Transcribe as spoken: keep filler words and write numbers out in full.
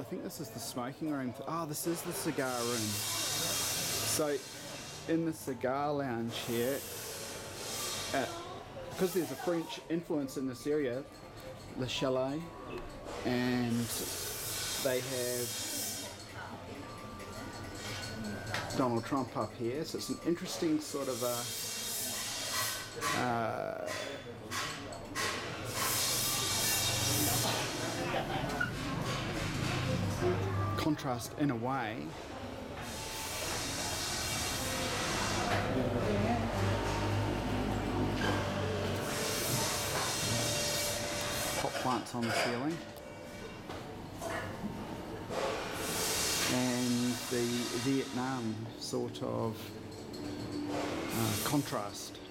think this is the smoking room. Oh, this is the cigar room. So, in the cigar lounge here, because there's a French influence in this area, Le Chalet, and they have Donald Trump up here, so it's an interesting sort of a uh, contrast in a way. Hot plants on the ceiling. And the Vietnam sort of uh, contrast.